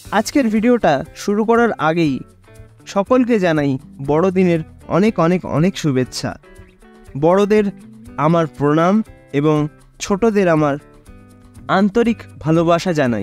আজকের ভিডিওটা শুরু করার আগেই সকলকে জানাই বড়দিনের অনেক অনেক অনেক শুভেচ্ছা। বড়দের আমার প্রণাম এবং ছোটদের আমার আন্তরিক ভালোবাসা জানাই।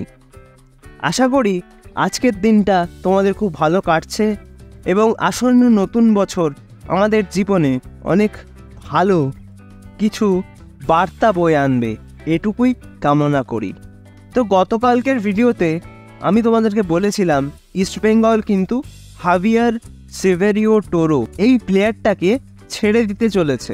আশা করি আজকের দিনটা তোমাদের খুব ভালো কাটছে এবং আসন্ন নতুন বছর আমাদের জীবনে অনেক ভালো কিছু বার্তা বয়ে আনবে, এটুকুই কামনা করি। তো গতকালকের ভিডিওতে আমি তোমাদেরকে বলেছিলাম ইস্টবেঙ্গল কিন্তু হাভিয়ার সেভেরিও টোরো এই প্লেয়ারটাকে ছেড়ে দিতে চলেছে।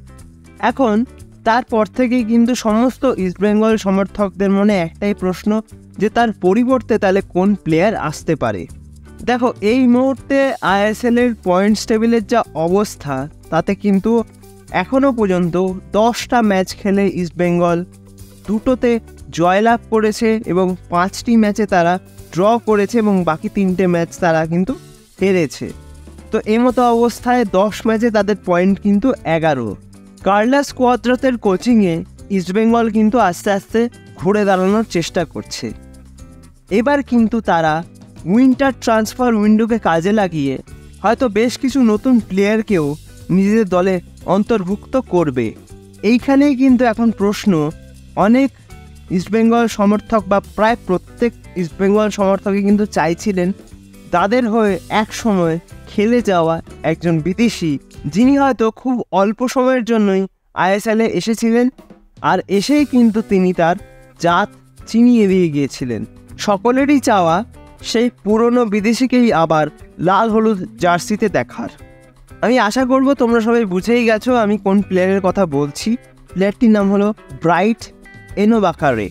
এখন তারপর থেকেই কিন্তু সমস্ত ইস্টবেঙ্গল সমর্থকদের মনে একটাই প্রশ্ন যে তার পরিবর্তে তাহলে কোন প্লেয়ার আসতে পারে। দেখো, এই মুহূর্তে আইএসএলের পয়েন্টস টেবিলের যা অবস্থা তাতে কিন্তু এখনও পর্যন্ত 10টা ম্যাচ খেলে ইস্টবেঙ্গল 2টোতে জয়লাভ করেছে এবং 5টি ম্যাচে তারা ড্র করেছে এবং বাকি 3টে ম্যাচ তারা কিন্তু হেরেছে। তো এই মতো অবস্থায় 10 ম্যাচে তাদের পয়েন্ট কিন্তু 11। কার্লাস কোয়াদ্রাতের কোচিংয়ে ইস্টবেঙ্গল কিন্তু আস্তে আস্তে ঘুরে দাঁড়ানোর চেষ্টা করছে। এবার কিন্তু তারা উইন্টার ট্রান্সফার উইন্ডোকে কাজে লাগিয়ে হয়তো বেশ কিছু নতুন প্লেয়ারকেও নিজেদের দলে অন্তর্ভুক্ত করবে। এইখানেই কিন্তু এখন প্রশ্ন, অনেক ইস্টবেঙ্গল সমর্থক বা প্রায় প্রত্যেক ইস্টবেঙ্গল সমর্থকই কিন্তু চাইছিলেন তাদের হয়ে এক সময় খেলে যাওয়া একজন বিদেশি, যিনি হয়তো খুব অল্প সময়ের জন্যই আইএসএলে এসেছিলেন আর এসেই কিন্তু তিনি তার জাত চিনিয়ে দিয়ে গিয়েছিলেন। সকলেরই চাওয়া সেই পুরনো বিদেশিকেই আবার লাল হলুদ জার্সিতে দেখার। আমি আশা করব তোমরা সবাই বুঝেই গেছো আমি কোন প্লেয়ারের কথা বলছি। প্লেয়ারটির নাম হলো ব্রাইট এনোবাকারে।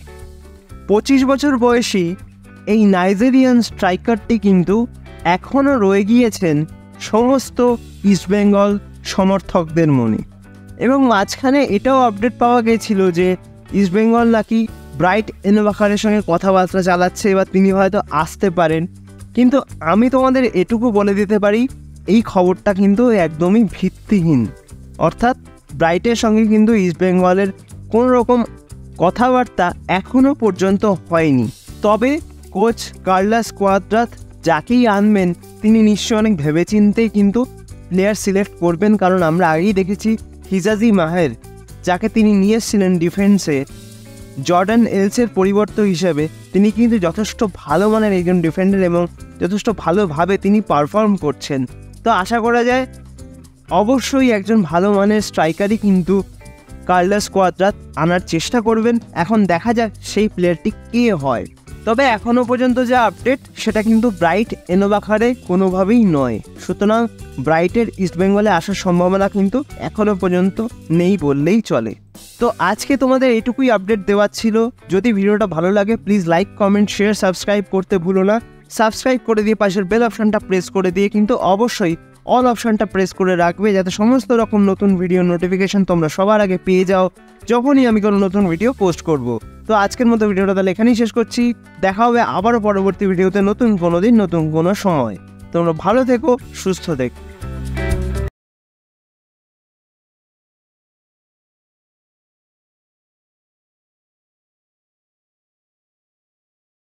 25 বছর বয়সী এই নাইজেরিয়ান স্ট্রাইকারটি কিন্তু এখনও রয়ে গিয়েছেন সমস্ত ইস্টবেঙ্গল সমর্থকদের মনে। এবং মাঝখানে এটাও আপডেট পাওয়া গেছিল যে ইস্টবেঙ্গল নাকি ব্রাইট এনোবাকারের সঙ্গে কথাবার্তা চালাচ্ছে বা তিনি হয়তো আসতে পারেন। কিন্তু আমি তোমাদের এটুকু বলে দিতে পারি এই খবরটা কিন্তু একদমই ভিত্তিহীন। অর্থাৎ ব্রাইটের সঙ্গে কিন্তু ইস্টবেঙ্গলের কোনো রকম কথাবার্তা এখনও পর্যন্ত হয়নি। তবে কোচ কার্লাস কোয়াদ্রাত যাকেই আনবেন তিনি নিশ্চয়ই অনেক ভেবেচিন্তেই কিন্তু প্লেয়ার সিলেক্ট করবেন, কারণ আমরা আগেই দেখেছি হিজাজি মাহের যাকে তিনি নিয়ে এসেছিলেন ডিফেন্সে জর্ডান এলসের পরিবর্তন হিসেবে, তিনি কিন্তু যথেষ্ট ভালো মানের একজন ডিফেন্ডার এবং যথেষ্ট ভালোভাবে তিনি পারফর্ম করছেন। তো আশা করা যায় অবশ্যই একজন ভালো মানের স্ট্রাইকারই কিন্তু কার্লাস কোয়াদ্রাত আনার চেষ্টা করবেন। এখন দেখা যাক সেই প্লেয়ারটি কে হয়। তবে এখনও পর্যন্ত যা আপডেট সেটা কিন্তু ব্রাইট এনোবাকারে কোনোভাবেই নয়। সুতরাং ব্রাইটের ইস্টবেঙ্গলে আসার সম্ভাবনা কিন্তু এখনও পর্যন্ত নেই বললেই চলে। তো আজকে তোমাদের এইটুকুই আপডেট দেওয়ার ছিল। যদি ভিডিওটা ভালো লাগে please like, comment, share, subscribe করতে ভুলো না। সাবস্ক্রাইব করে দিয়ে পাশের বেল অপশানটা প্রেস করে দিয়ে কিন্তু অবশ্যই অল অপশানটা প্রেস করে রাখবে, যাতে সমস্ত রকম নতুন ভিডিও নোটিফিকেশন তোমরা সবার আগে পেয়ে যাও যখনই আমি কোনো নতুন ভিডিও পোস্ট করব। তো আজকের মতো ভিডিওটা তাহলে এখানেই শেষ করছি। দেখা হবে আবারও পরবর্তী ভিডিওতে নতুন কোনো দিন নতুন কোনো সময়। তোমরা ভালো থেকো, সুস্থ থেকো।